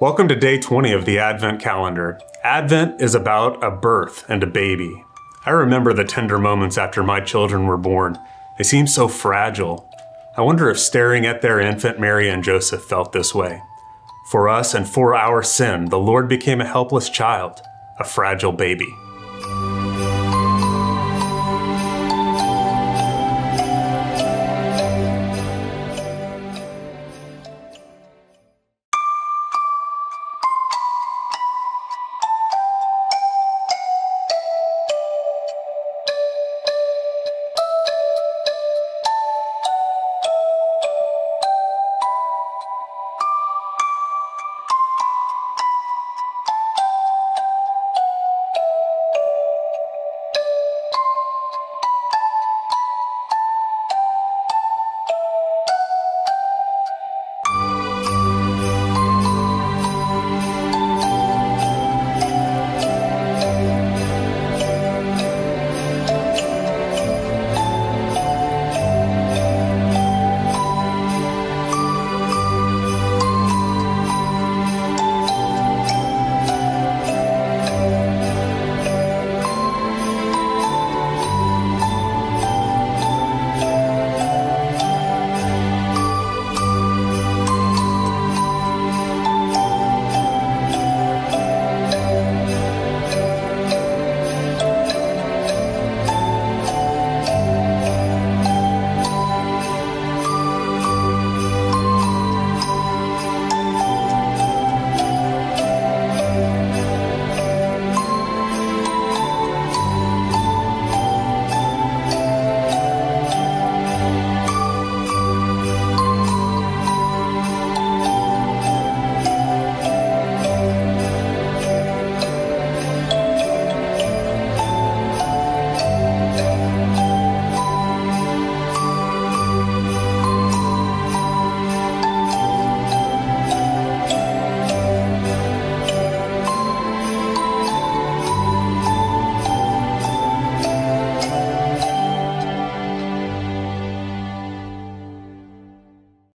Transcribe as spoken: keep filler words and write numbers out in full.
Welcome to day twenty of the Advent calendar. Advent is about a birth and a baby. I remember the tender moments after my children were born. They seemed so fragile. I wonder if staring at their infant Mary and Joseph felt this way. For us and for our sin, the Lord became a helpless child, a fragile baby.